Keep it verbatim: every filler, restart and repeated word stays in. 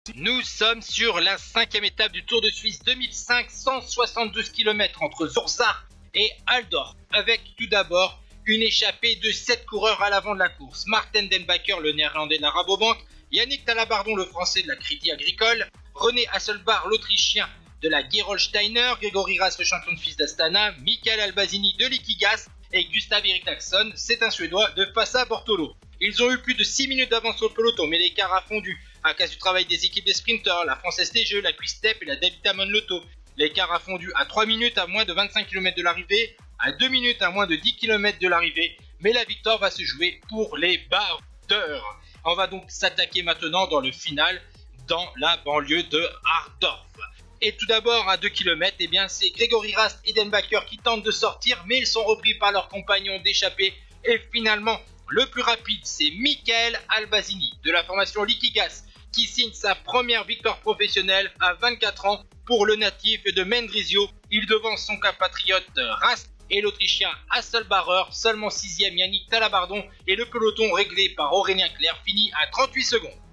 Nous sommes sur la cinquième étape du Tour de Suisse deux mille cinq, cent soixante-douze kilomètres entre Zurzach et Altorf, avec tout d'abord une échappée de sept coureurs à l'avant de la course. Maarten den Bakker, le néerlandais de la Rabobank, Yannick Talabardon, le français de la Crédit Agricole, René Hasselbach, l'autrichien de la Gerolsteiner, Grégory Rast, le champion de F I S d'Astana, Michael Albazini de Liquigas et Gustav Eriksson, c'est un suédois de Fassa Bortolo. Ils ont eu plus de six minutes d'avance sur le peloton, mais l'écart a fondu à cause du travail des équipes des sprinters, la Française des Jeux, la Quick-Step et la David Amon Lotto. L'écart a fondu à trois minutes à moins de vingt-cinq kilomètres de l'arrivée, à deux minutes à moins de dix kilomètres de l'arrivée, mais la victoire va se jouer pour les baroudeurs. On va donc s'attaquer maintenant dans le final, dans la banlieue de Hardorf. Et tout d'abord à deux kilomètres, eh bien c'est Grégory Rast et den Bakker qui tentent de sortir, mais ils sont repris par leurs compagnons d'échappée. Et finalement, le plus rapide, c'est Michael Albazini de la formation Liquigas qui signe sa première victoire professionnelle à vingt-quatre ans pour le natif de Mendrisio. Il devance son compatriote Rast et l'Autrichien Hasselbacher, seulement sixième Yannick Talabardon et le peloton réglé par Aurélien Clerc finit à trente-huit secondes.